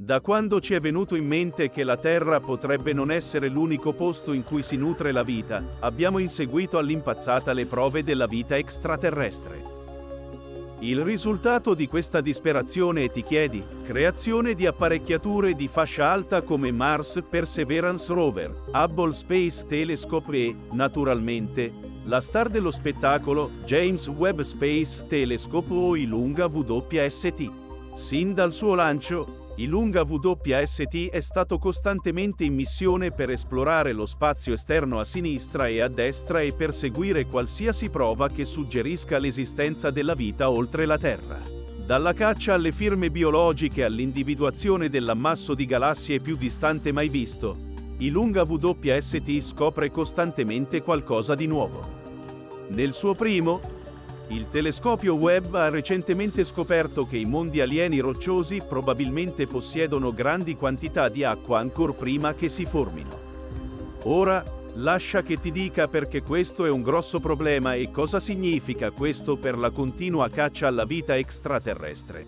Da quando ci è venuto in mente che la Terra potrebbe non essere l'unico posto in cui si nutre la vita, abbiamo inseguito all'impazzata le prove della vita extraterrestre. Il risultato di questa disperazione, ti chiedi? Creazione di apparecchiature di fascia alta come Mars Perseverance Rover, Hubble Space Telescope e, naturalmente, la star dello spettacolo, James Webb Space Telescope o Ilunga WST. Sin dal suo lancio, Ilunga WST è stato costantemente in missione per esplorare lo spazio esterno a sinistra e a destra e perseguire qualsiasi prova che suggerisca l'esistenza della vita oltre la Terra. Dalla caccia alle firme biologiche all'individuazione dell'ammasso di galassie più distante mai visto, Ilunga WST scopre costantemente qualcosa di nuovo. Nel suo primo, il telescopio Webb ha recentemente scoperto che i mondi alieni rocciosi probabilmente possiedono grandi quantità di acqua ancor prima che si formino. Ora, lascia che ti dica perché questo è un grosso problema e cosa significa questo per la continua caccia alla vita extraterrestre.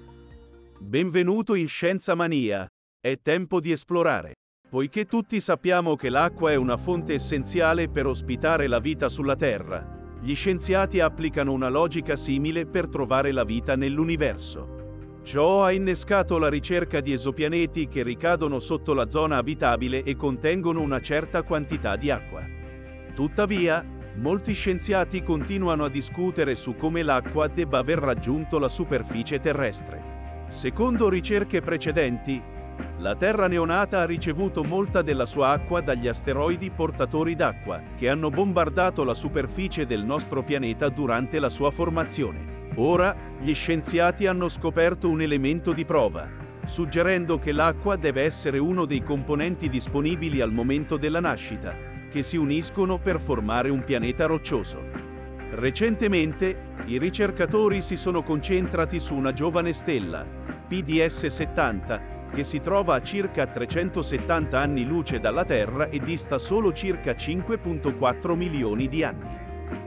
Benvenuto in Scienza Mania. È tempo di esplorare. Poiché tutti sappiamo che l'acqua è una fonte essenziale per ospitare la vita sulla Terra, gli scienziati applicano una logica simile per trovare la vita nell'universo. Ciò ha innescato la ricerca di esopianeti che ricadono sotto la zona abitabile e contengono una certa quantità di acqua. Tuttavia, molti scienziati continuano a discutere su come l'acqua debba aver raggiunto la superficie terrestre. Secondo ricerche precedenti, la Terra neonata ha ricevuto molta della sua acqua dagli asteroidi portatori d'acqua, che hanno bombardato la superficie del nostro pianeta durante la sua formazione. Ora, gli scienziati hanno scoperto un elemento di prova, suggerendo che l'acqua deve essere uno dei componenti disponibili al momento della nascita, che si uniscono per formare un pianeta roccioso. Recentemente, i ricercatori si sono concentrati su una giovane stella, PDS 70, che si trova a circa 370 anni luce dalla Terra e dista solo circa 5,4 milioni di anni.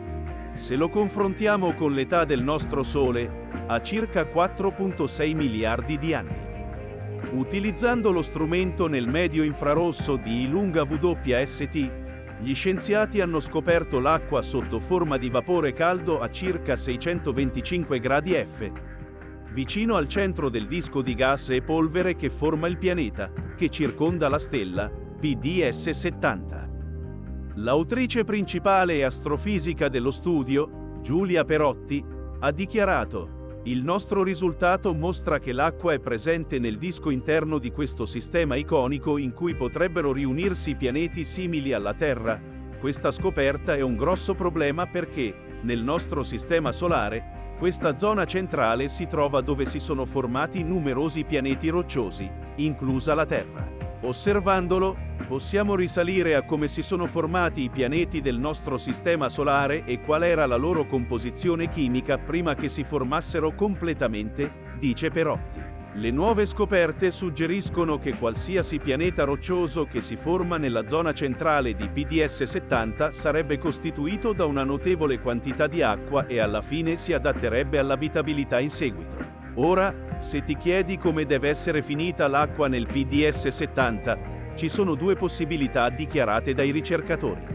Se lo confrontiamo con l'età del nostro Sole, ha circa 4,6 miliardi di anni. Utilizzando lo strumento nel medio infrarosso di Ilunga WST, gli scienziati hanno scoperto l'acqua sotto forma di vapore caldo a circa 625 gradi F, vicino al centro del disco di gas e polvere che forma il pianeta, che circonda la stella, PDS 70. L'autrice principale e astrofisica dello studio, Giulia Perotti, ha dichiarato: "Il nostro risultato mostra che l'acqua è presente nel disco interno di questo sistema iconico in cui potrebbero riunirsi pianeti simili alla Terra. Questa scoperta è un grosso problema perché, nel nostro sistema solare, questa zona centrale si trova dove si sono formati numerosi pianeti rocciosi, inclusa la Terra. Osservandolo, possiamo risalire a come si sono formati i pianeti del nostro sistema solare e qual era la loro composizione chimica prima che si formassero completamente", dice Perotti. Le nuove scoperte suggeriscono che qualsiasi pianeta roccioso che si forma nella zona centrale di PDS 70 sarebbe costituito da una notevole quantità di acqua e alla fine si adatterebbe all'abitabilità in seguito. Ora, se ti chiedi come deve essere finita l'acqua nel PDS 70, ci sono due possibilità dichiarate dai ricercatori.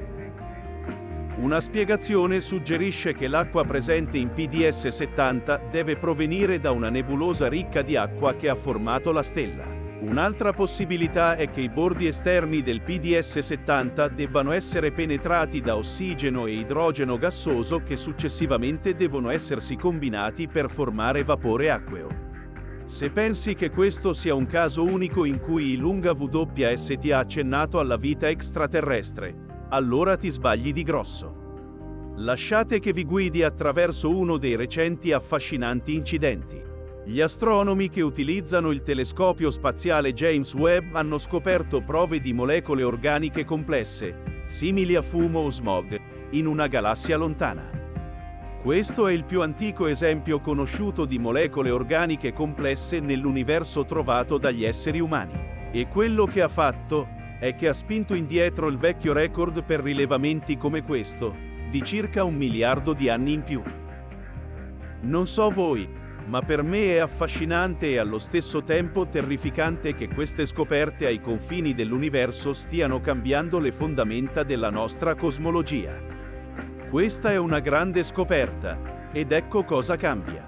Una spiegazione suggerisce che l'acqua presente in PDS 70 deve provenire da una nebulosa ricca di acqua che ha formato la stella. Un'altra possibilità è che i bordi esterni del PDS 70 debbano essere penetrati da ossigeno e idrogeno gassoso che successivamente devono essersi combinati per formare vapore acqueo. Se pensi che questo sia un caso unico in cui Ilunga WST ha accennato alla vita extraterrestre, allora ti sbagli di grosso. Lasciate che vi guidi attraverso uno dei recenti affascinanti incidenti. Gli astronomi che utilizzano il telescopio spaziale James Webb hanno scoperto prove di molecole organiche complesse, simili a fumo o smog, in una galassia lontana. Questo è il più antico esempio conosciuto di molecole organiche complesse nell'universo trovato dagli esseri umani. E quello che ha fatto è che ha spinto indietro il vecchio record per rilevamenti come questo, di circa 1 miliardo di anni in più. Non so voi, Ma per me è affascinante e allo stesso tempo terrificante che queste scoperte ai confini dell'universo stiano cambiando le fondamenta della nostra cosmologia. Questa è una grande scoperta, ed ecco cosa cambia.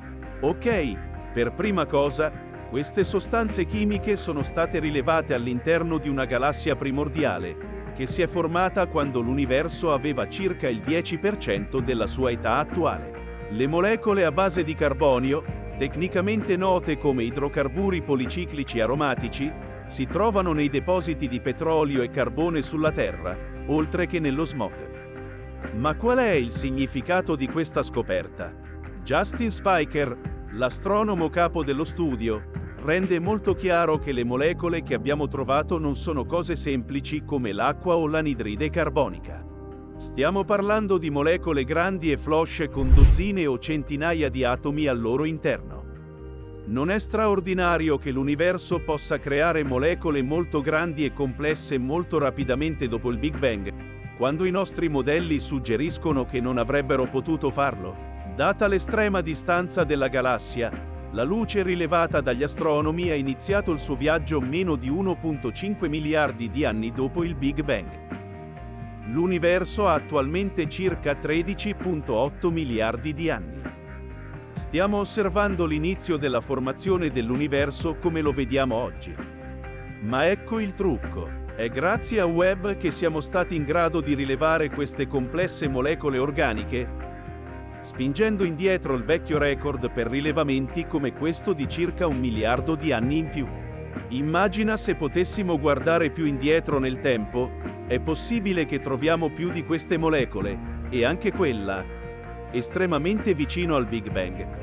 Ok, per prima cosa, queste sostanze chimiche sono state rilevate all'interno di una galassia primordiale, che si è formata quando l'universo aveva circa il 10% della sua età attuale. Le molecole a base di carbonio, tecnicamente note come idrocarburi policiclici aromatici, si trovano nei depositi di petrolio e carbone sulla Terra, oltre che nello smog. Ma qual è il significato di questa scoperta? Justin Spiker, l'astronomo capo dello studio, rende molto chiaro che le molecole che abbiamo trovato non sono cose semplici come l'acqua o l'anidride carbonica. Stiamo parlando di molecole grandi e flosce con dozzine o centinaia di atomi al loro interno. Non è straordinario che l'universo possa creare molecole molto grandi e complesse molto rapidamente dopo il Big Bang, quando i nostri modelli suggeriscono che non avrebbero potuto farlo? Data l'estrema distanza della galassia, la luce rilevata dagli astronomi ha iniziato il suo viaggio meno di 1,5 miliardi di anni dopo il Big Bang. L'universo ha attualmente circa 13,8 miliardi di anni. Stiamo osservando l'inizio della formazione dell'universo come lo vediamo oggi. Ma ecco il trucco. È grazie a Webb che siamo stati in grado di rilevare queste complesse molecole organiche, spingendo indietro il vecchio record per rilevamenti come questo di circa 1 miliardo di anni in più. Immagina se potessimo guardare più indietro nel tempo, è possibile che troviamo più di queste molecole, e anche quella, estremamente vicino al Big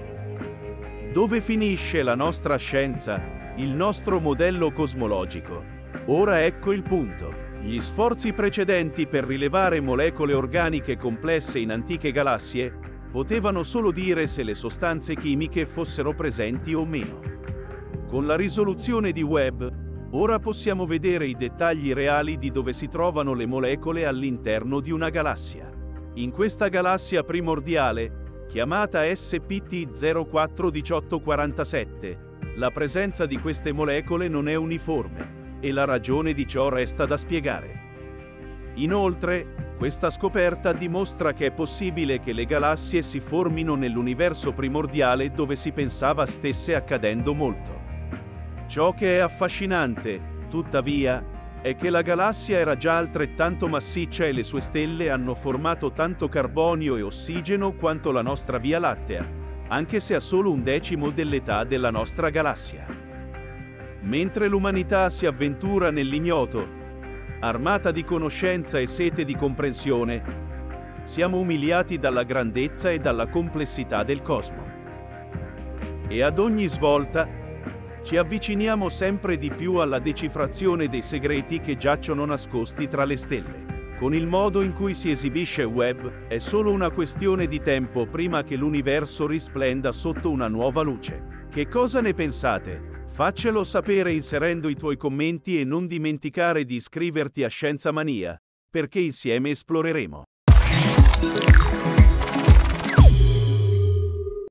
Bang. Dove finisce la nostra scienza, il nostro modello cosmologico? Ora ecco il punto. Gli sforzi precedenti per rilevare molecole organiche complesse in antiche galassie potevano solo dire se le sostanze chimiche fossero presenti o meno. Con la risoluzione di Webb, ora possiamo vedere i dettagli reali di dove si trovano le molecole all'interno di una galassia. In questa galassia primordiale, chiamata SPT 041847, la presenza di queste molecole non è uniforme, e la ragione di ciò resta da spiegare. Inoltre, questa scoperta dimostra che è possibile che le galassie si formino nell'universo primordiale dove si pensava stesse accadendo molto. Ciò che è affascinante, tuttavia, è che la galassia era già altrettanto massiccia e le sue stelle hanno formato tanto carbonio e ossigeno quanto la nostra Via Lattea, anche se ha solo 1/10 dell'età della nostra galassia. Mentre l'umanità si avventura nell'ignoto, armata di conoscenza e sete di comprensione, siamo umiliati dalla grandezza e dalla complessità del cosmo. E ad ogni svolta, ci avviciniamo sempre di più alla decifrazione dei segreti che giacciono nascosti tra le stelle. Con il modo in cui si esibisce Webb, è solo una questione di tempo prima che l'universo risplenda sotto una nuova luce. Che cosa ne pensate? Faccelo sapere inserendo i tuoi commenti e non dimenticare di iscriverti a Scienza Mania, perché insieme esploreremo.